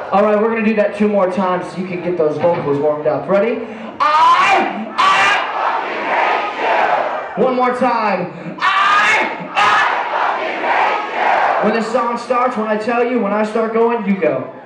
All right, we're gonna do that 2 more times so you can get those vocals warmed up. Ready? I fucking hate you. 1 more time. I fucking hate you. When the song starts, when I tell you, when I start going, you go.